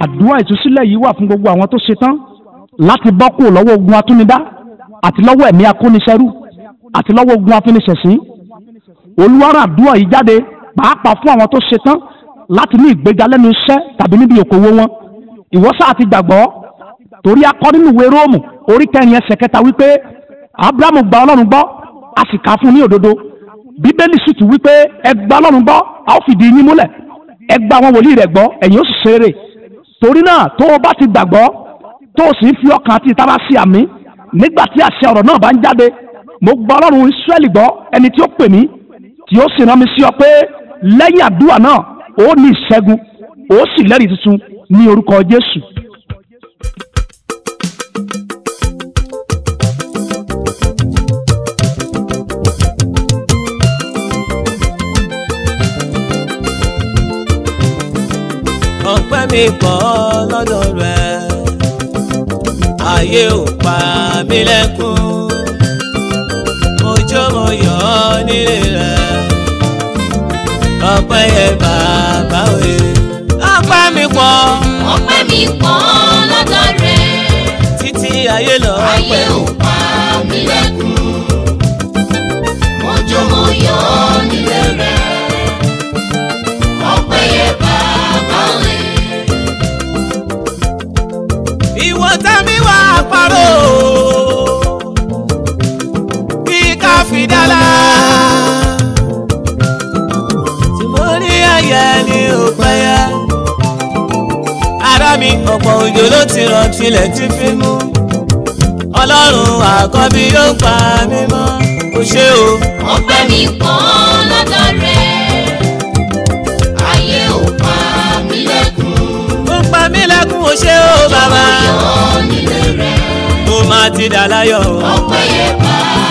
àdúrà ìtúsílẹ̀ yìí wà fún gbogbo àwọn tó ṣetán láti bọ́ kúrò lọ́wọ́ ogun atúnidá àti lọ́wọ́ ẹ̀mí akóniṣẹ́rú àti lọ́wọ́ ogun afiniṣẹ̀sín. Olúwa rán àdúrà yìí jáde pàápàá fún àwọn tó ṣetán láti ní ìgbéga lẹ́nu iṣẹ́ tàbí níbi òkòwò wọn. Ìwọ sáà ti gbàgbọ́, torí a kọ nínú ìwé Róòmù orí 4 ẹsẹ̀ 3 wípé Ábúráhámù gba Ọlọ́run gbọ́, a sì kà fún ní òdodo. Bíbélì sì tún wípé ẹ gba Ọlọ́run gbọ́, a ó fìdí yín múlẹ̀. Ẹ gba àwọn wòlíì rẹ̀ gbọ́, ẹ̀yin ó sì ṣe rere. Torí náà tó o bá ti gbàgbọ́, tó o sì ń fi ọkàn àti ìtara sí àmì, nígbà tí àṣẹ ọ̀rọ̀ náà bá ń jáde, mo gba Ọlọ́run Ísírẹ́lì gbọ́, ẹni tí ó pè mí, tí ó sì rán mi sí ọ pé lẹ́yìn àdúrà náà ó ní ìṣẹ́gun, ó sì lẹ́rìí tuntun ní orúkọ Jésù. Ọpẹ́ mi pọ̀ lọ́dọ̀ rẹ̀, ayé ò pa mí lẹ́kún, mo jó mo yọ̀ nílé rẹ̀. Ọpẹ́ yẹ bàbá òye. Ọpẹ́ mi pọ̀ lọ́dọ̀ rẹ̀, títí ayé lọ. Ayé ò pa mí lẹ́kún, mo jó mo yọ̀ nílé rẹ̀. Ọpẹ́ yẹ bàbá òye. Ìwọ tẹ́mi wá parọ́ bí ká fi dálá, tí mo rí ayẹ ní òpẹ́ yẹ. Ará mi ọ̀pọ̀ òjò ló ti rọ̀ tilẹ̀ ti fi mú, Ọlọ́run àkọ́bí yóò pa mí mọ́, ó ṣé o. Ọpẹ́ mi pọ̀ lọ́dọ̀ rẹ̀, ayé ò pa mí lẹ́kún, ó pa mí lẹ́kún, ó ṣé o bàbá. mo yọ̀ nílé rẹ̀. Mo máa ti dà láyọ̀. Ọpẹ́ yẹ bàbá.